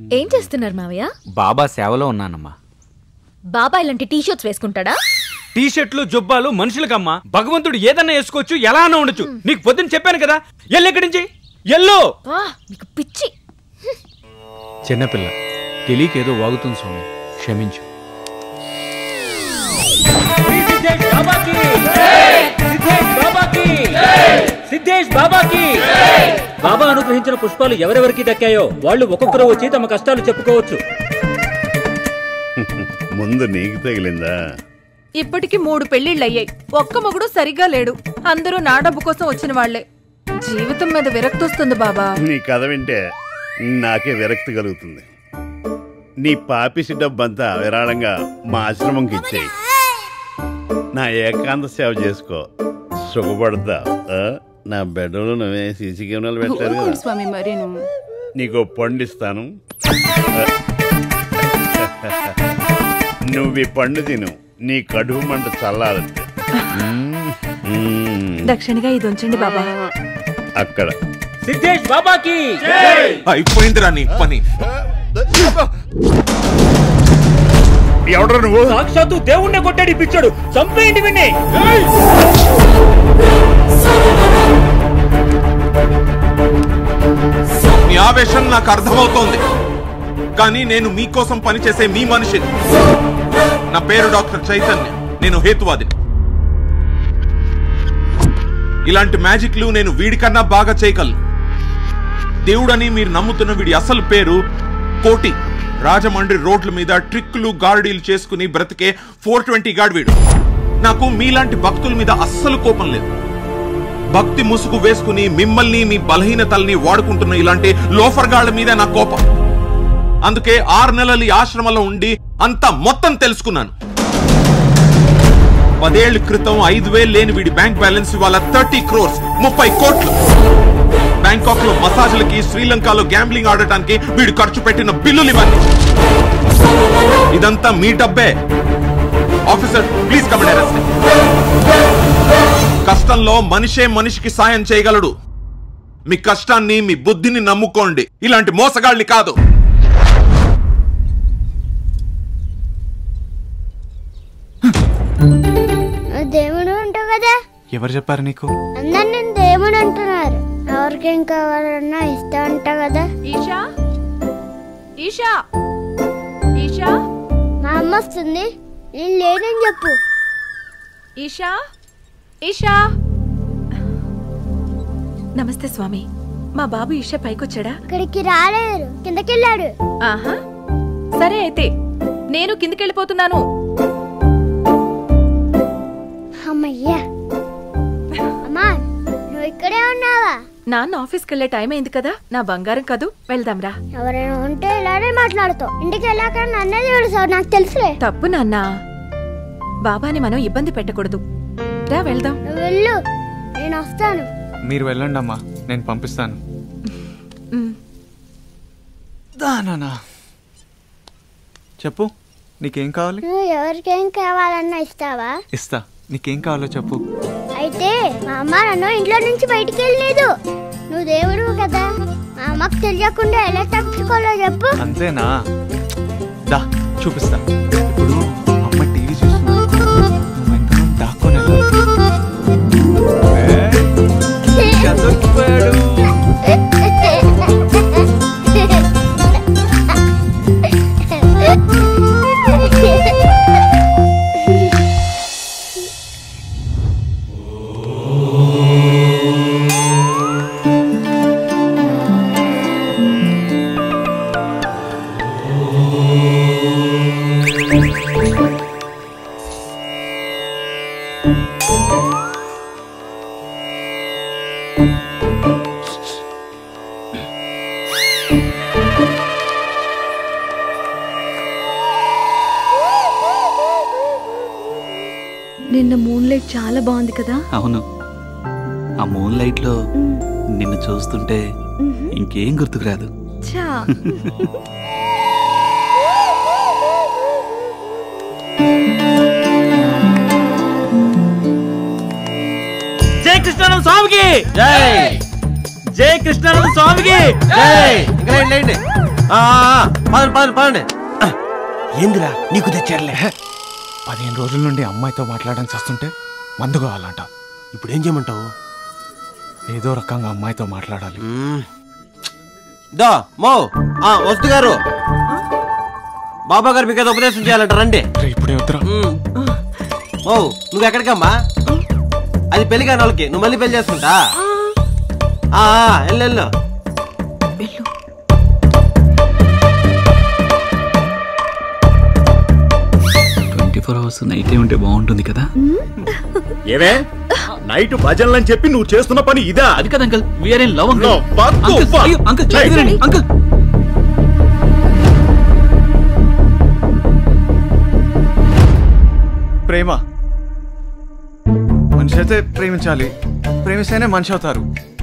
ఏం చేస్తున్నారు మావయ్య? బాబా సేవలో ఉన్నానమ్మా. బాబా ఇలాంటి టీ షర్ట్స్ వేసుకుంటాడా? టీ షర్ట్లు జుబ్బాలు మనుషులకమ్మా. భగవంతుడు ఏదన్నా వేసుకోవచ్చు, ఎలా అన్నా ఉండొచ్చు. నీకు పొద్దున్న చెప్పాను కదా, ఎల్లు ఎక్కడి నుంచి ఎల్లో. నీకు పిచ్చి. చిన్నపిల్ల తెలియకేదో వాగుతుంది స్వామి, క్షమించు. సిద్ధేష్ బాబాకి బాబా అనుగ్రహించిన పుష్పాలు ఎవరెవరికి దక్కాయో వాళ్ళు ఒక్కొక్కరు వచ్చి తమ కష్టాలు చెప్పుకోవచ్చు. ముందు నీకు తగిలిందా? ఇప్పటికి 3 పెళ్లిళ్ళయ్యాయి, ఒక్క మొగుడు సరిగ్గా లేడు. అందరూ నా డబ్బు కోసం వచ్చిన వాళ్లే. జీవితం మీద విరక్తి వస్తుంది బాబా. నీ కథ వింటే నాకే విరక్తి కలుగుతుంది. నీ పాపిసి డబ్బంతా విరాళంగా మా ఆశ్రమంకి ఇచ్చేయి. నా ఏకాంత సేవ చేసుకో, సుఖపడతా. నా బెడ్రూమ్ లో నువ్వే సీసీ కెమెరాలు పెట్టారు కదా స్వామి. మరి నీకు పండిస్తాను, నువ్వు ఈ పండు తిను, నీ కడుపు మంట చల్లాలంటే. దక్షిణగా ఇది ఉంచండి బాబా. అక్కడ సిద్ధేష్ బాబాకి అయిపోయిందిరా నీ పని. ఎవడ్రా నువ్వు? సాక్షాత్తు దేవుణ్ణి కొట్టాడు పిచ్చాడు, చంపేయండి విని. మీ ఆవేశం నాకు అర్థమవుతోంది, కానీ నేను మీకోసం పనిచేసే మీ మనిషిని. నా పేరు డాక్టర్ చైతన్య, నేను హేతువాదిని. ఇలాంటి మ్యాజిక్లు నేను వీడికన్నా బాగా చేయగలను. దేవుడని మీరు నమ్ముతున్న వీడి అసలు పేరు కోటి. రాజమండ్రి రోడ్ల మీద ట్రిక్కులు గార్డీలు చేసుకుని బ్రతికే 420 గాడ్ వీడు. నాకు మీలాంటి భక్తుల మీద అస్సలు కోపం లేదు. భక్తి ముసుగు వేసుకుని మిమ్మల్ని మీ బలహీనతల్ని వాడుకుంటున్న ఇలాంటి లోఫర్ గాళ్ల మీద నా కోపం. అందుకే 6 నెలలు ఈ ఆశ్రమంలో ఉండి అంతా మొత్తం తెలుసుకున్నాను. 10 ఏళ్ల క్రితం 5,000 లేని వీడి బ్యాంక్ బ్యాలెన్స్ ఇవాళ 30 crores, 30 కోట్లు. బ్యాంకాక్ లో మసాజ్లకి, శ్రీలంకలో గ్యాంబ్లింగ్ ఆడటానికి వీడు ఖర్చు పెట్టిన బిల్లులు ఇవన్నీ. ఇదంతా మీ డబ్బే. Officer please come and arrest. కష్టంలో మనిషే మనిషికి సాయం చేయగలడు. మీ కష్టాన్ని, మీ బుద్ధిని నమ్ముకోండి, ఇలాంటి మోసగాళ్ళని కాదు. దేవుడు ఉంటావు కదా. ఎవరు చెప్పారు నీకు? అందరు నేను దేవుడు అంటున్నారు. ఎవరికేం కావాలన్నా ఇస్తా ఉంటావు కదా. ఈషా, ఈషా, ఈషా. మా అమ్మ వస్తుంది, నేను లేనని చెప్పు. ఈషా, ఈషా. నమస్తే స్వామి. మా బాబు ఈషా పైకొచ్చాడా? ఇక్కడికి రాలేరు, కిందకెళ్ళాడు. ఆహా, సరే అయితే నేను కిందకెళ్ళిపోతున్నాను. అమ్మయ్యా. అమ్మా, నువ్వు ఇక్కడే ఉన్నావా? నాన్న ఆఫీస్కి వెళ్ళే టైం అయింది కదా, నా బంగారం కదూ, వెళ్దాంరా. ఎవరైనా ఉంటే ఇలానే మాట్లాడుతావు. ఇంటికి వెళ్ళాక నన్నే తెలుసావు, నాకు తెలుసులే. తప్పు నాన్న, బాబాని మనం ఇబ్బంది పెట్టకూడదు. రా వెళ్దాం. నువ్వు వెళ్ళు, నేను వస్తాను. మీరు వెళ్ళండి అమ్మా, నేను పంపిస్తాను. దానా చెప్పు, నీకేం కావాలి? నువ్వు ఎవరికేం కావాలన్నా ఇస్తావా? ఇస్తా. నీకేం కావాలో చెప్పు. అయితే మా అమ్మ నన్ను ఇంట్లో నుంచి బయటికి వెళ్ళలేదు. నువ్వు దేవుడు కదా, మా అమ్మకు తెలియకుండా ఎలా తప్పించుకోవాలో చెప్పు. అంతేనా? దా చూపిస్తా. ఇప్పుడు అమ్మ టీవీ చూస్తున్నా, దాక్కొని నిన్న మూన్ లైట్ చాలా బాగుంది కదా? అవును, ఆ మూన్ లైట్ లో నిన్ను చూస్తుంటే ఇంకేం గుర్తుకు రాదు. జై కృష్ణానంద స్వామికి జై. జై కృష్ణానంద స్వామికి జై. పదండి. ఏందిరా నీకు తెచ్చారులే. 15 రోజుల నుండి అమ్మాయితో మాట్లాడడానికి వస్తుంటే మందు కావాలంట. ఇప్పుడు ఏం చేయమంటావు? ఏదో రకంగా అమ్మాయితో మాట్లాడాలి. దా మో వస్తు గారు, బాబా గారు మీకు ఏదో ఉపదేశం చేయాలంట, రండి. ఇప్పుడే వద్దురా. ఓ నువ్వు ఎక్కడికమ్మా? అది పెళ్లి కాని వాళ్ళకి, నువ్వు మళ్ళీ పెళ్లి చేసుకుంటా? వెళ్ళు. 24 hours నైట్ ఉంటే బాగుంటుంది కదా. ఏమే నైట్ భజనలని చెప్పి నువ్వు చేస్తున్న పని ఇదా? అది కదా uncle, we're in love uncle. Uncle ప్రేమ మనిషి అయితే ప్రేమించాలి, ప్రేమిస్తేనే మనిషి అవుతారు.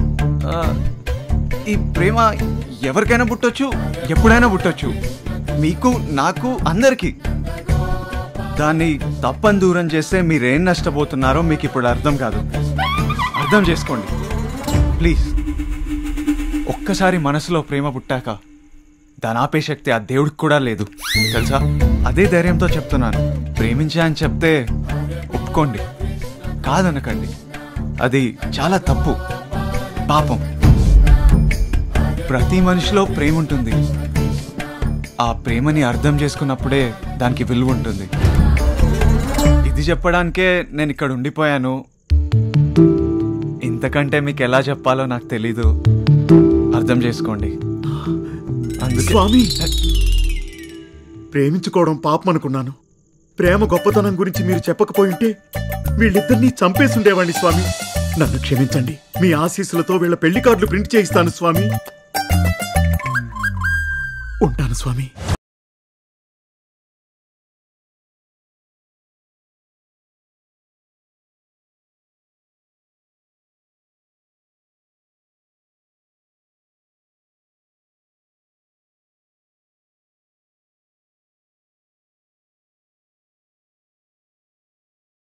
ఈ ప్రేమ ఎవరికైనా పుట్టొచ్చు, ఎప్పుడైనా పుట్టొచ్చు, మీకు నాకు అందరికీ. దాన్ని తప్పని దూరం చేస్తే మీరేం నష్టపోతున్నారో మీకు ఇప్పుడు అర్థం కాదు. అర్థం చేసుకోండి ప్లీజ్. ఒక్కసారి మనసులో ప్రేమ పుట్టాక దాని ఆపే శక్తి ఆ దేవుడికి కూడా లేదు తెలుసా. అదే ధైర్యంతో చెప్తున్నాను. ప్రేమించా అని చెప్తే ఒప్పుకోండి, కాదనకండి. అది చాలా తప్పు, పాపం. ప్రతి మనిషిలో ప్రేమ ఉంటుంది. ఆ ప్రేమని అర్థం చేసుకున్నప్పుడే దానికి విలువ ఉంటుంది. ఇది చెప్పడానికే నేను ఇక్కడ ఉండిపోయాను. ఇంతకంటే మీకు ఎలా చెప్పాలో నాకు తెలీదు. అర్థం చేసుకోండి. స్వామి, ప్రేమించుకోవడం పాపం అనుకున్నాను. ప్రేమ గొప్పతనం గురించి మీరు చెప్పకపోయింటే వీళ్ళిద్దరినీ చంపేసి ఉండేవాడిని స్వామి. నన్ను క్షమించండి. మీ ఆశీస్సులతో వీళ్ళ పెళ్లి కార్డులు ప్రింట్ చేయిస్తాను స్వామి. ఉంటాను స్వామి.